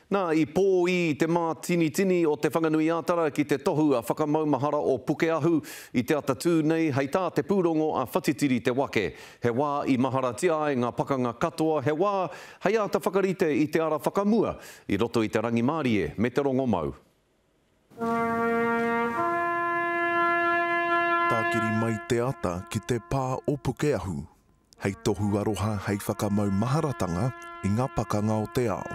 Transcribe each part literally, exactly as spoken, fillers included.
Nā, i pō i te mā tini tini o te whanganui ātara ki te tohu a whakamaumahara o Pukeahu i te atatū nei, hei tā te pūrongo a Whatitiri Te Wake. He wā i maharatia e ngā pakanga katoa, he wā hei āta whakarite i te ara whakamua i roto i te rangi Mārie me te rongo mau. Tākiri mai te ata ki te pā o Pukeahu. Hei tohu aroha hei whakamaumaharatanga i ngā pakanga o te ao.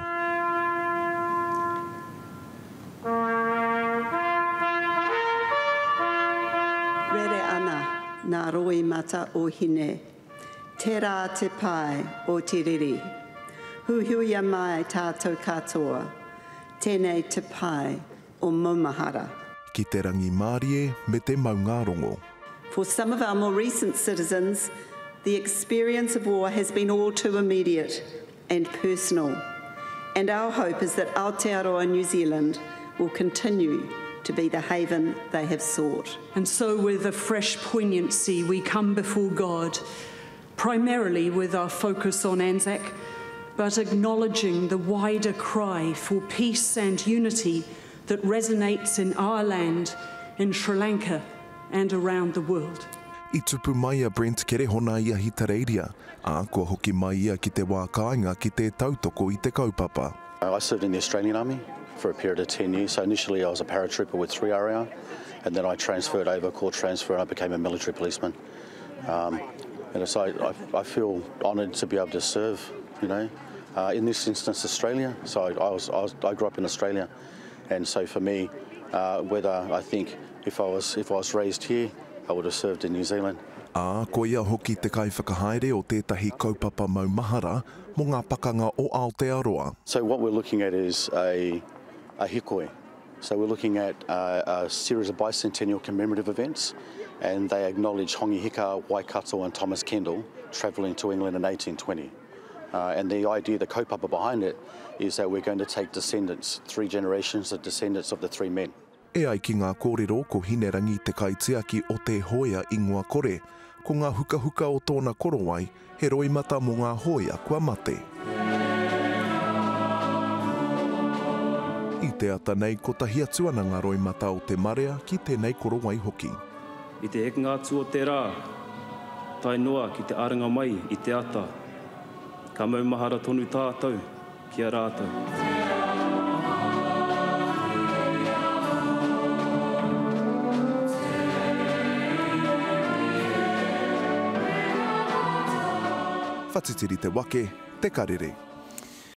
Rere ana nā roi mata o hine, te rā te pai o te riri. Huhuia mai tātou katoa, tēnei te pai o maumahara. Ki te rangi Mārie me te maungarongo. For some of our more recent citizens, the experience of war has been all too immediate and personal. And our hope is that Aotearoa New Zealand will continue to be the haven they have sought. And so with a fresh poignancy we come before God, primarily with our focus on Anzac, but acknowledging the wider cry for peace and unity that resonates in our land, in Sri Lanka and around the world. I tupu mai a Brent Kerehona ia hitareiria, a kua hoki mai ia ki te wā kāinga ki te tautoko i te kaupapa. I served in the Australian Army for a period of ten years. So initially I was a paratrooper with three R A R, and then I transferred over, called transfer, and I became a military policeman. Um, and so I, I feel honoured to be able to serve, you know, uh, in this instance Australia. So I, I, was, I, was, I grew up in Australia, and so for me, uh, whether I think if I was if I was raised here, I would have served in New Zealand. A ko ia hoki te kai whakahaere o tētahi kaupapa maumahara mo ngā pakanga o Aotearoa. So what we're looking at is a, a hikoi. So we're looking at a, a series of bicentennial commemorative events, and they acknowledge Hongi Hika, Waikato and Thomas Kendall travelling to England in eighteen twenty. Uh, and the idea, the kaupapa behind it, is that we're going to take descendants, three generations of descendants of the three men. E ai ki ngā kōrero ko hinerangi te kaitiaki o te hoia i ngua kore, ko ngā huka huka o tōna korowai, he roimata mo ngā hoia kua mate. I te ata nei ko tahi atuana ngā roimata o te marea ki tēnei korowai hoki. I te heka ngā tua te rā, tai noa ki te aringa mai i te ata. Ka maumahara tonu tātou, kia rātou. Whatitiri Te Wake, Te Karere.